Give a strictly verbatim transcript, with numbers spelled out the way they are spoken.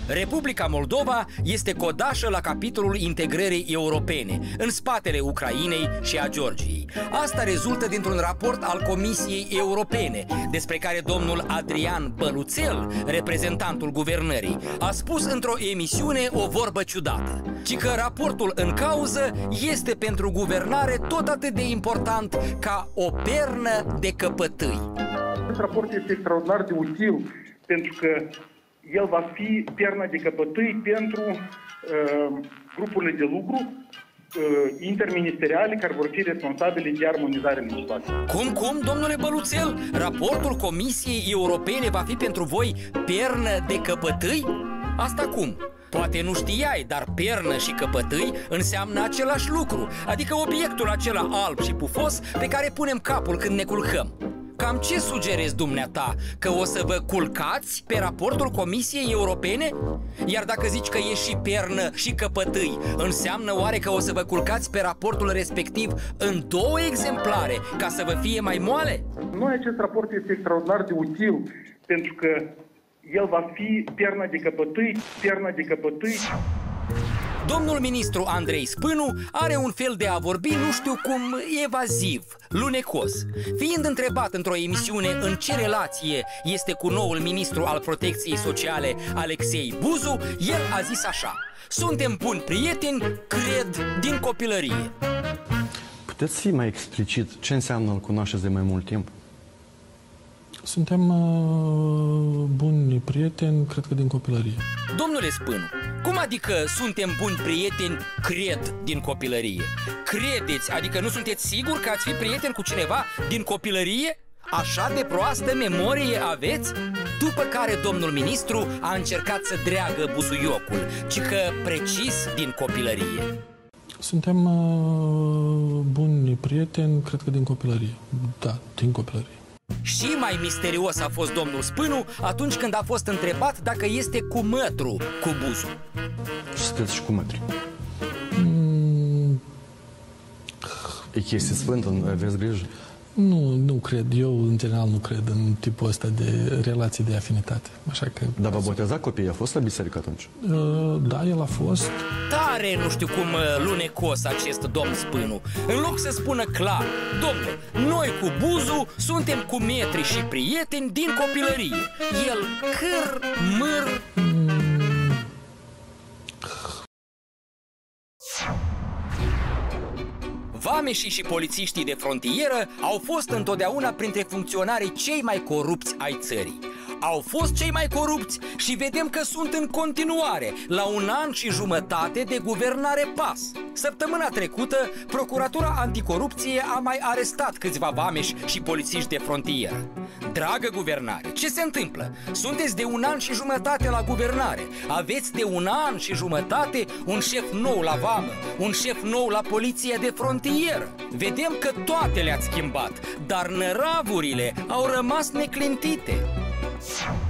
Republica Moldova este codașă la capitolul integrării europene, în spatele Ucrainei și a Georgiei. Asta rezultă dintr-un raport al Comisiei Europene, despre care domnul Adrian Băluțel, reprezentantul guvernării, a spus într-o emisiune o vorbă ciudată, ci că raportul în cauză este pentru guvernare tot atât de important ca o pernă de căpătâi. Acest raport este extraordinar de util pentru că el va fi perna de căpătâi pentru uh, grupurile de lucru uh, interministeriale care vor fi responsabile de armonizarea legislației. Cum, cum, domnule Băluțel? Raportul Comisiei Europene va fi pentru voi pernă de căpătâi? Asta cum? Poate nu știai, dar pernă și căpătâi înseamnă același lucru, adică obiectul acela alb și pufos pe care punem capul când ne culcăm. Cam ce sugerezi dumneata? Că o să vă culcați pe raportul Comisiei Europene? Iar dacă zici că e și pernă și căpătâi, înseamnă oare că o să vă culcați pe raportul respectiv în două exemplare, ca să vă fie mai moale? Noi acest raport este extraordinar de util pentru că el va fi perna de căpătâi, perna de căpătâi. Domnul ministru Andrei Spânu are un fel de a vorbi, nu știu cum, evaziv, lunecos. Fiind întrebat într-o emisiune în ce relație este cu noul ministru al protecției sociale, Alexei Buzu, el a zis așa: suntem buni prieteni, cred, din copilărie. Puteți fi mai explicit ce înseamnă îl cunoașteți de mai mult timp? Suntem uh, buni prieteni, cred că din copilărie. Domnule Spânu, cum adică suntem buni prieteni, cred, din copilărie? Credeți, adică nu sunteți siguri că ați fi prieteni cu cineva din copilărie? Așa de proastă memorie aveți? După care domnul ministru a încercat să dreagă busuiocul, ci că precis din copilărie. Suntem uh, buni prieteni, cred că din copilărie. Da, din copilărie. Și mai misterios a fost domnul Spânu atunci când a fost întrebat dacă este cu mătru cu Buzu. Sunteți și cu mătri. Mm. E chestie sfântă, aveți grijă? Nu, nu cred. Eu, în general, nu cred în tipul ăsta de relații de afinitate. Așa că... Dar v-a botezat copiii? A fost la biserică atunci? Uh, da, el a fost. Tare nu știu cum lunecos acest domn Spânu. În loc să spună clar: domnule, noi cu Buzu suntem cu metri și prieteni din copilărie. El câr, mâr... Mm. Vameșii și polițiștii de frontieră au fost întotdeauna printre funcționarii cei mai corupți ai țării. Au fost cei mai corupți și vedem că sunt în continuare, la un an și jumătate de guvernare PAS. Săptămâna trecută, Procuratura Anticorupție a mai arestat câțiva vameși și polițiști de frontieră. Dragă guvernare, ce se întâmplă? Sunteți de un an și jumătate la guvernare. Aveți de un an și jumătate un șef nou la vamă, un șef nou la poliția de frontieră. Vedem că toate le-ați schimbat, dar năravurile au rămas neclintite.